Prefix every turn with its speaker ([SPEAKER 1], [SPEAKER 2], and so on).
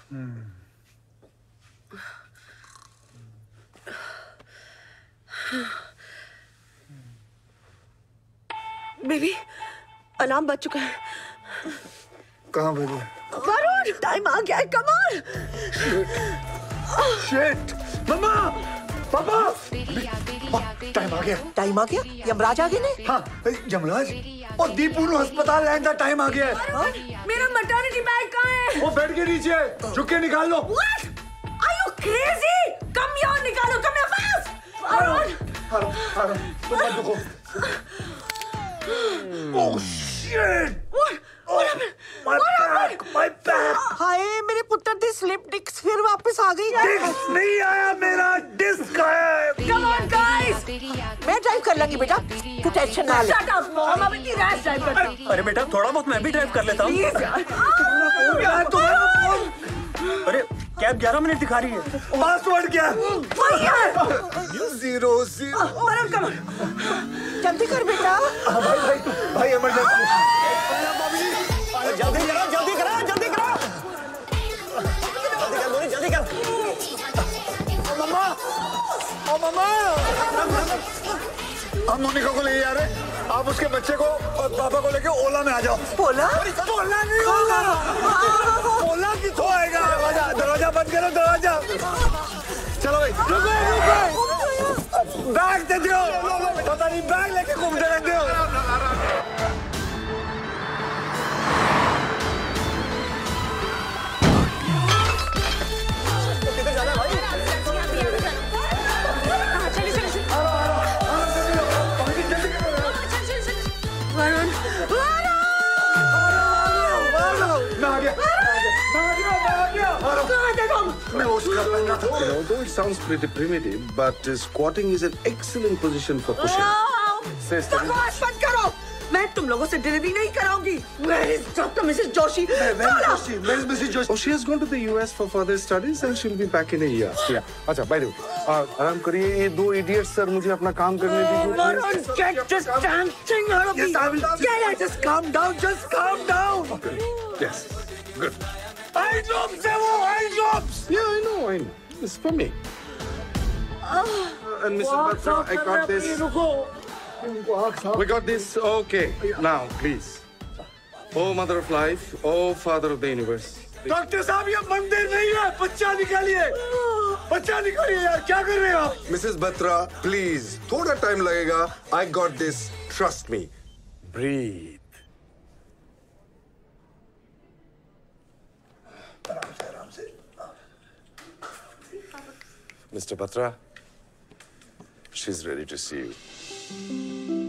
[SPEAKER 1] Baby, alarm बज चुका है।
[SPEAKER 2] कहाँ बजे?
[SPEAKER 1] वरुण, टाइम आ गया है, कम ऑन।
[SPEAKER 2] शिट, मम्मा, पापा, टाइम आ गया।
[SPEAKER 1] टाइम आ गया? यमराज आ गए ने?
[SPEAKER 2] हाँ, यमराज और दीपू नु अस्पताल लाइन का टाइम आ गया है।
[SPEAKER 1] मेरा मैटरनिटी बैग कहाँ है?
[SPEAKER 2] वो बेड के नीचे है, चुप के निकाल लो।
[SPEAKER 1] What? Are you crazy? Come here, निकालो, come here fast. वरुण,
[SPEAKER 2] हारो, तुम मत दुखो। Oh shit!
[SPEAKER 1] What happened?
[SPEAKER 2] My back!
[SPEAKER 1] हाय, मेरे पुत्र दी स्लिप डिस्क फिर वापस आ गई है।
[SPEAKER 2] डिस्क नहीं आया, मेरा डिस्क आया है।
[SPEAKER 1] Come on guys! मैं ड्राइव कर लूंगी बेटा, तू टेंशन ना ले। Shut up, mom, अब इतनी रैश ड्राइव करती हूँ।
[SPEAKER 3] अरे बेटा, थोड़ा बहुत मैं भी ड्राइव कर लेता हूँ।
[SPEAKER 1] Please यार।
[SPEAKER 3] अरे कैब 11 मिनट दिखा रही है।
[SPEAKER 2] पासवर्ड क्या? 0 0।
[SPEAKER 1] Varun, come on. जल्दी कर बेटा।
[SPEAKER 2] भाई इमरजेंसी।
[SPEAKER 3] जल्दी करो, जल्दी करो, जल्दी करो। जल्दी कर।
[SPEAKER 2] मम्मा, ओ मम्मा। हम मोनिका को ले जा रहे हैं। आप उसके बच्चे को और पापा को लेके ओला में आ जाओ।
[SPEAKER 1] ओला?
[SPEAKER 2] ओला नहीं होगा। ओला किथों आएगा? दरवाजा बंद करो, दरवाजा। चलो भाई, रुको। बैग दे दो। पता नहीं बैग लेके घूमते रहते हो।
[SPEAKER 4] Although it sounds pretty primitive, but squatting is an excellent position for pushing.
[SPEAKER 1] बकवास मत करो, मैं तुम लोगों से डिलीवरी नहीं कराऊंगी। Where is Dr. Mrs. Joshi?
[SPEAKER 2] Where is Mrs. Joshi?
[SPEAKER 4] Oh, she has gone to the US for further studies and she'll be back in a year. Yeah. अच्छा, by the way, आराम करिए। ये दो idiots sir मुझे अपना काम करने दीजिए।
[SPEAKER 1] Get this damn thing out of me. Yeah, just calm down, just calm down.
[SPEAKER 4] Okay. Yes. Good.
[SPEAKER 2] High drops है वो, high drops.
[SPEAKER 4] Yeah, I know. It's for me. And Mrs. Batra, I got this. We got this. Okay. Now, please. Oh, Mother of Life. Oh, Father of the Universe.
[SPEAKER 2] Doctor साहब, ये मंदिर नहीं है, बच्चा निकालिए। बच्चा निकालिए यार, क्या कर रहे हो आप?
[SPEAKER 5] Mrs. Batra, please. थोड़ा टाइम लगेगा. I got this. Trust me.
[SPEAKER 4] Breathe.
[SPEAKER 2] आराम से।
[SPEAKER 4] Mr. Batra, she's ready to see you.